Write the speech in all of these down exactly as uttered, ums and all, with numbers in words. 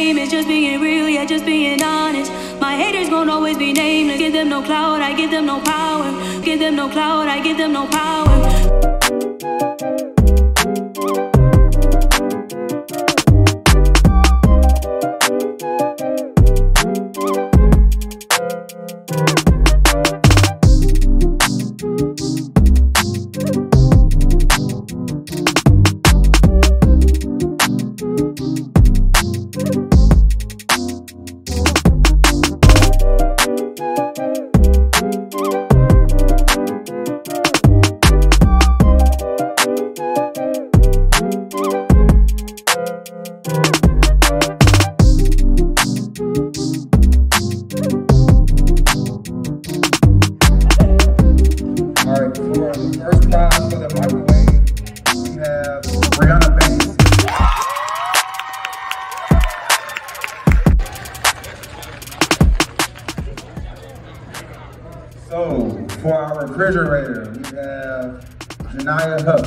dream is just being real, yeah, just being honest. My haters gon' always be nameless. Give them no clout, I give them no power. Give them no clout, I give them no power. So, for our refrigerator, we have Janiyah Huff.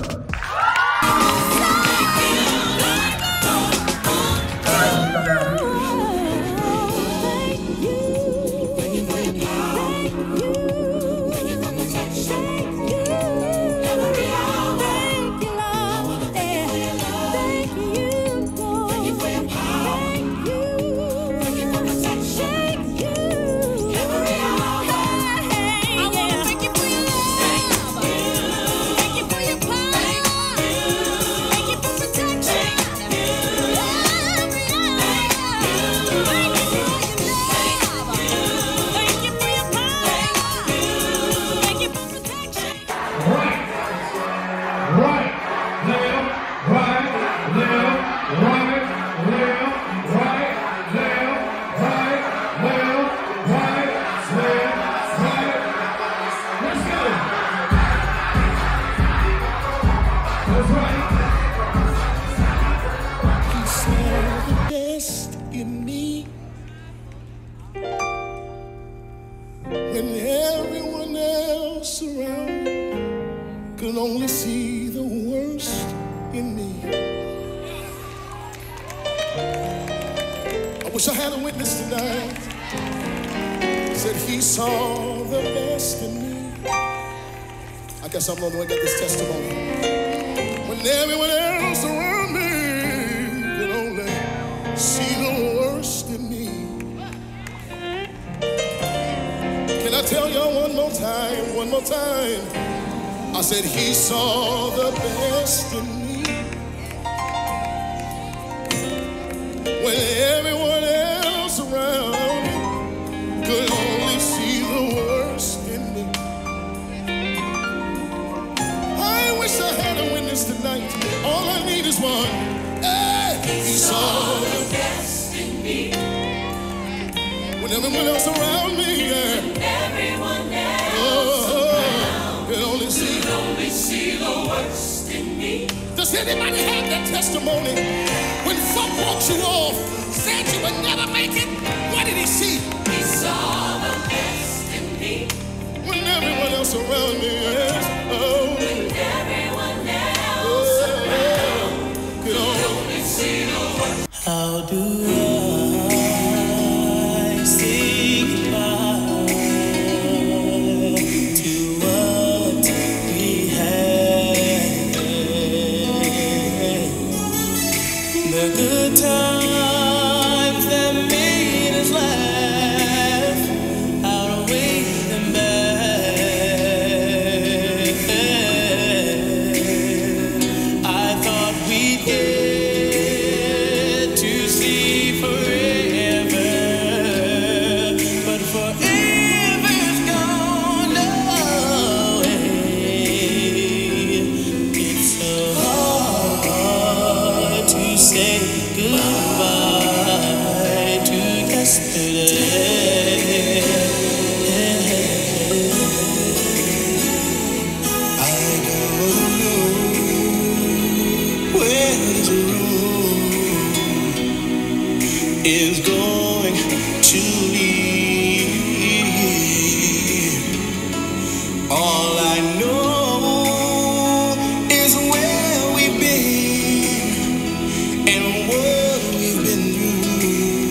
When everyone else around could only see the worst in me. I wish I had a witness tonight. Said he saw the best in me. I guess I'm the only one that got this testimony. When everyone else around me could only see the worst in me. Can I tell y'all one more time, one more time? I said he saw the best in me. When everyone else around could only see the worst in me. I wish I had a witness tonight. All I need is one. Hey, he saw the best in me. When everyone else around me, yeah. When everyone else oh, around could only see, could only see the worst in me. Does anybody have that testimony? When folk walked you off, said you would never make it, what did he see? He saw the best in me. When everyone else around me, yes. Oh. When everyone else oh, around could only see the worst. How do I say goodbye to what we had? The good times that made us laugh outweigh them bad. I thought we'd get to see forever, but forever's gone away. It's so hard to say goodbye to yesterday. I don't know where this road is going to lead. All I know is where we've been and what we've been through.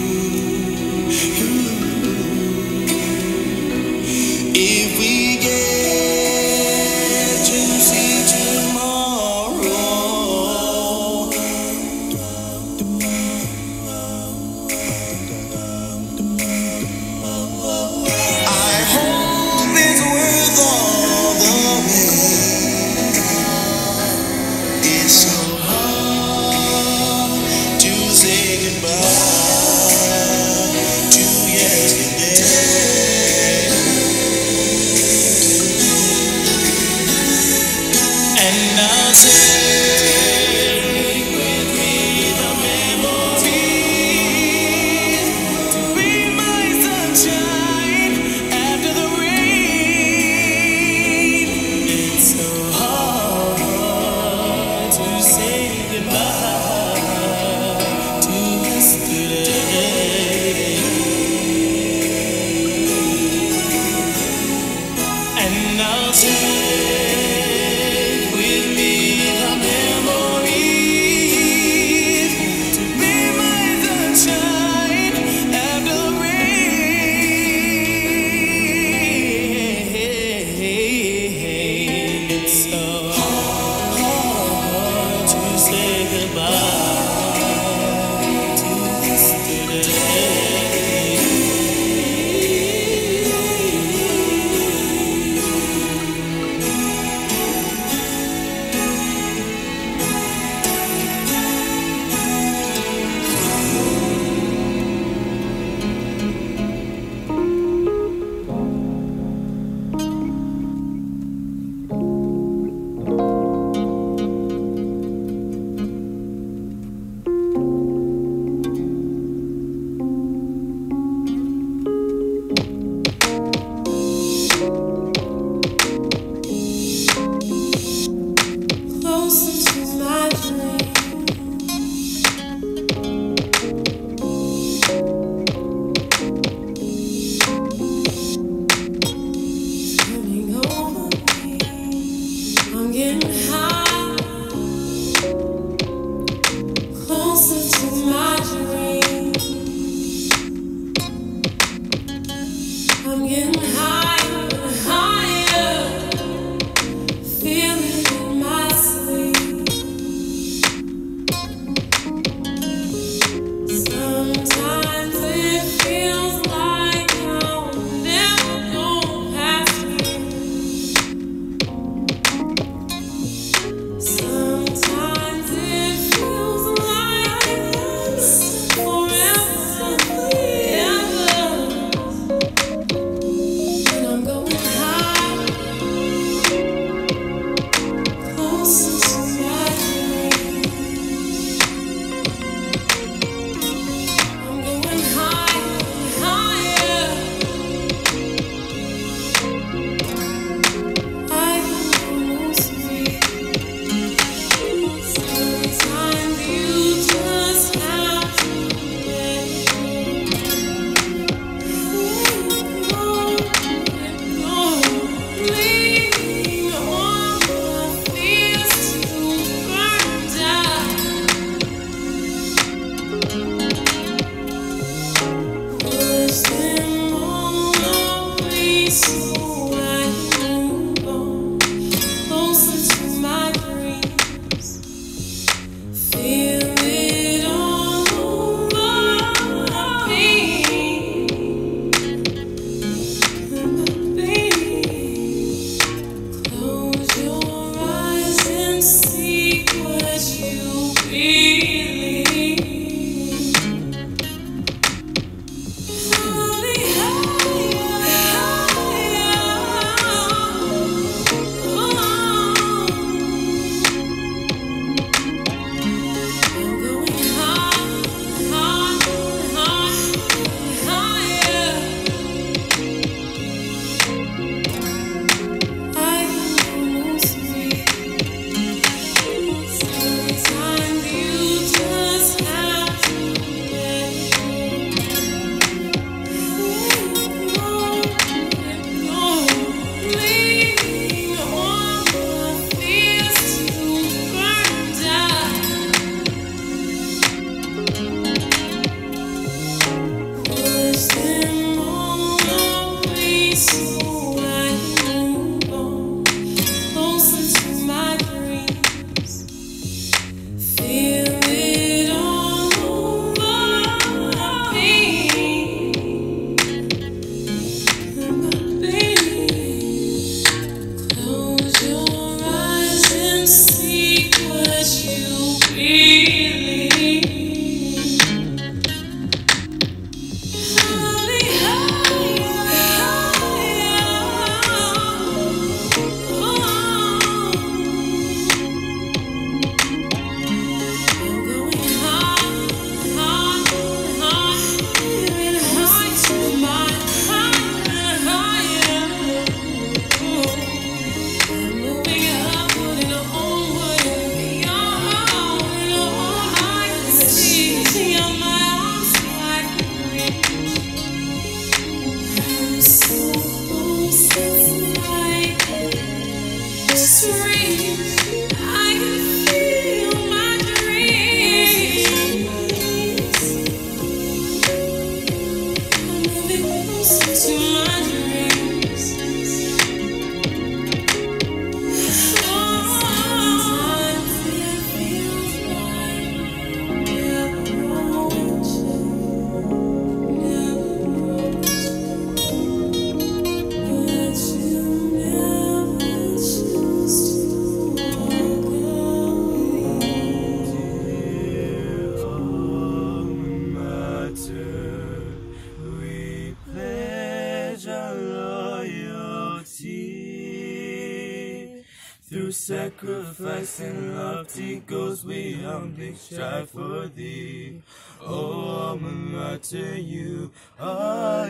Through sacrifice and lofty goals, we humbly strive for thee. Oh, alma mater, you are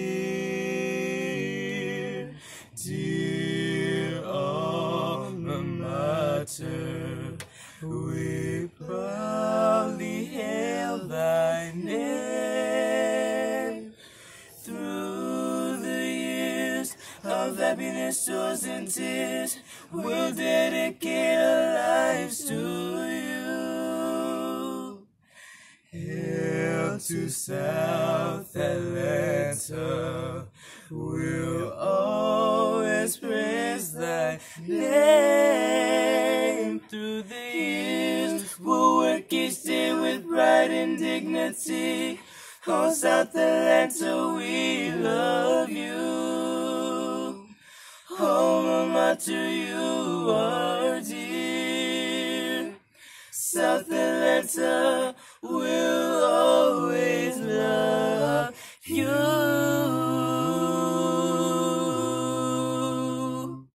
dear, dear alma mater. We proudly hail thy name. Through the years of happiness, joys, and tears, we'll dedicate our lives to you. Hail to South Atlanta, we'll years. We'll work each day with pride and dignity. Oh, South Atlanta, we love you. Alma mater, you are dear. South Atlanta.